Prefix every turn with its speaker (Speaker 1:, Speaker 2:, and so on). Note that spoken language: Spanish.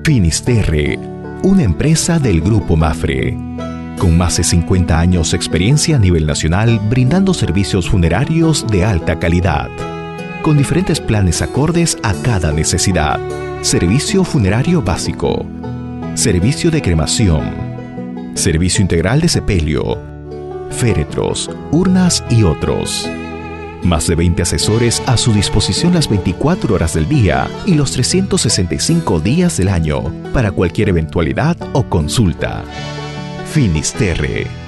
Speaker 1: Finisterre, una empresa del grupo Mapfre. Con más de 50 años de experiencia a nivel nacional, brindando servicios funerarios de alta calidad. Con diferentes planes acordes a cada necesidad. Servicio funerario básico. Servicio de cremación. Servicio integral de sepelio. Féretros, urnas y otros. Más de 20 asesores a su disposición las 24 horas del día y los 365 días del año para cualquier eventualidad o consulta. Finisterre.